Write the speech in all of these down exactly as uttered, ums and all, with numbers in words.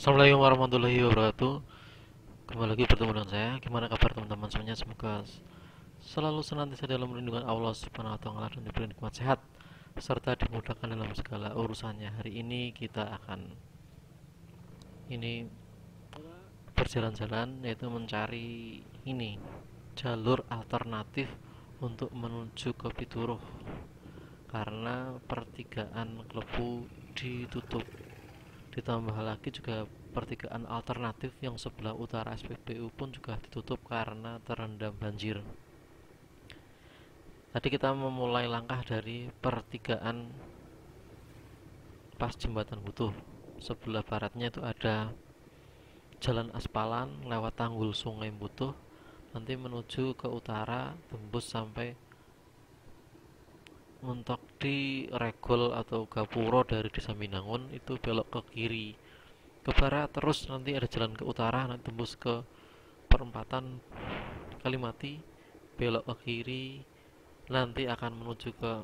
Assalamualaikum warahmatullahi wabarakatuh. Kembali lagi bertemu dengan saya. Gimana kabar teman-teman semuanya? Semoga selalu senantiasa dalam lindungan Allah Subhanahu wa taala dan diberi nikmat sehat serta dimudahkan dalam segala urusannya. Hari ini kita akan ini berjalan-jalan, yaitu mencari ini jalur alternatif untuk menuju ke Pituruh karena pertigaan Klepu ditutup. Ditambah lagi juga pertigaan alternatif yang sebelah utara S P B U pun juga ditutup karena terendam banjir. Tadi kita memulai langkah dari pertigaan pas jembatan Butuh. Sebelah baratnya itu ada jalan aspalan lewat tanggul Sungai Butuh, nanti menuju ke utara tembus sampai mentok di Regol atau Gapuro dari Desa Minangun, itu belok ke kiri ke barat, terus nanti ada jalan ke utara, nanti tembus ke perempatan Kalimati, belok ke kiri, nanti akan menuju ke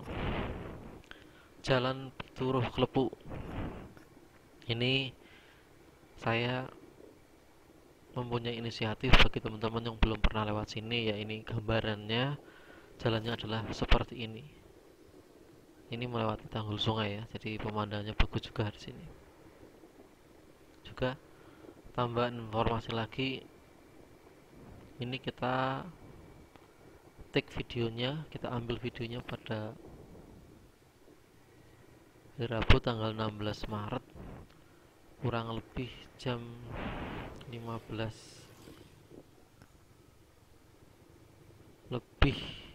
Jalan Pituruh Klepu. Ini saya mempunyai inisiatif bagi teman-teman yang belum pernah lewat sini, ya ini gambarannya. Jalannya adalah seperti ini. Ini melewati tanggul sungai ya, jadi pemandangannya bagus juga di sini. Juga tambahan informasi lagi, ini kita take videonya, kita ambil videonya pada hari Rabu tanggal enam belas Maret kurang lebih jam lima belas lebih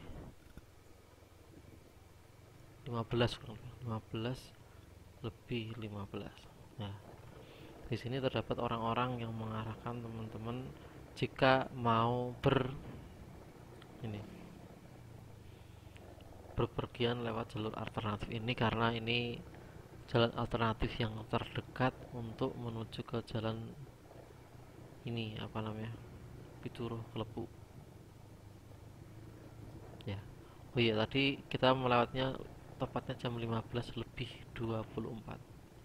lima belas kurang lebih lima belas lebih lima belas. Nah, di sini terdapat orang-orang yang mengarahkan teman-teman jika mau ber ini berpergian lewat jalur alternatif ini, karena ini jalan alternatif yang terdekat untuk menuju ke jalan ini apa namanya Pituruh Klepu ya. Oh iya, tadi kita melewatnya tepatnya jam lima belas lebih dua puluh empat.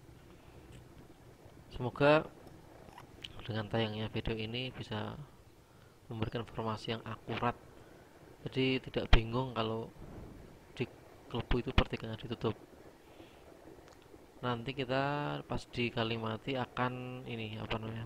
Semoga dengan tayangnya video ini bisa memberikan informasi yang akurat, jadi tidak bingung kalau di Klepu itu pertigaannya ditutup. Nanti kita pas di Kalimati akan ini apa namanya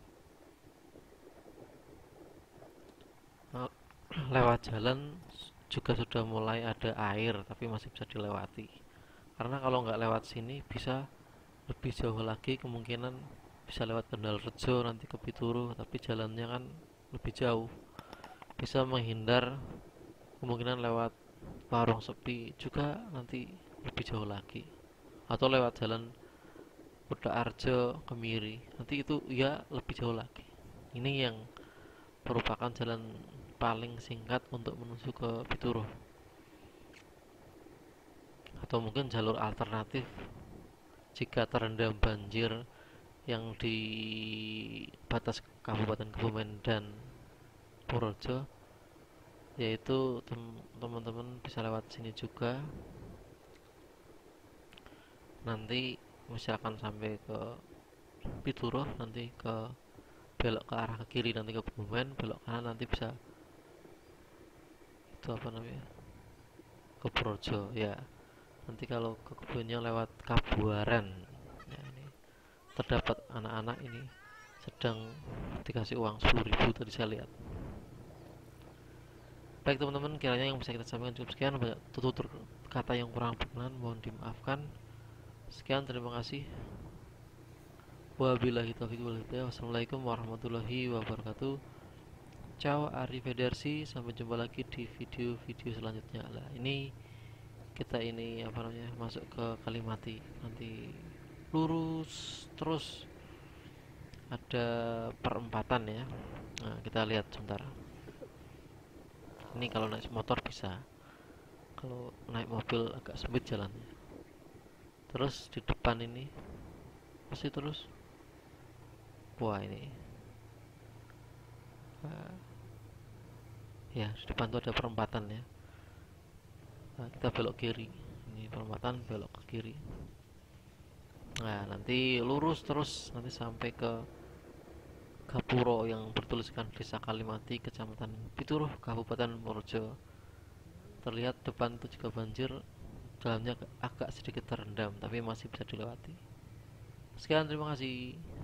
lewat jalan juga sudah mulai ada air, tapi masih bisa dilewati. Karena kalau nggak lewat sini bisa lebih jauh lagi, kemungkinan bisa lewat Kendal Rejo nanti ke Pituru, tapi jalannya kan lebih jauh. Bisa menghindar kemungkinan lewat Warung Sepi juga nanti lebih jauh lagi. Atau lewat jalan Kuda Arjo Kemiri, nanti itu ya lebih jauh lagi. Ini yang merupakan jalan paling singkat untuk menuju ke Pituruh. Atau mungkin jalur alternatif jika terendam banjir yang di batas Kabupaten Kebumen dan Purworejo, yaitu teman-teman bisa lewat sini juga. Nanti misalkan sampai ke Pituruh, nanti ke belok ke arah ke kiri, nanti ke Kebumen, belok kanan nanti bisa itu apa namanya ke Purworejo ya. Nanti kalau ke kebunnya lewat Kabuaran ya, ini terdapat anak-anak ini sedang dikasih uang sepuluh ribu tadi saya lihat. Baik teman-teman, kiranya yang bisa kita sampaikan cukup sekian. Banyak tutur kata yang kurang berkenan mohon dimaafkan. Sekian, terima kasih. Wabillahi taufiq wal hidayah. Wassalamualaikum warahmatullahi wabarakatuh. Ciao, arrivederci, sampai jumpa lagi di video-video selanjutnya. Lah, ini kita ini apa namanya masuk ke Kalimati, nanti lurus terus ada perempatan ya. Nah, kita lihat sebentar. Ini kalau naik motor bisa, kalau naik mobil agak sempit jalannya. Terus di depan ini pasti terus, wah ini uh, ya di depan tuh ada perempatan ya. Nah, kita belok kiri, ini perempatan belok ke kiri. Nah, nanti lurus terus nanti sampai ke Gapuro yang bertuliskan Desa Kalimati, Kecamatan Pituruh, Kabupaten Purworejo. Terlihat depan itu juga banjir, jalannya agak sedikit terendam tapi masih bisa dilewati. Sekian, terima kasih.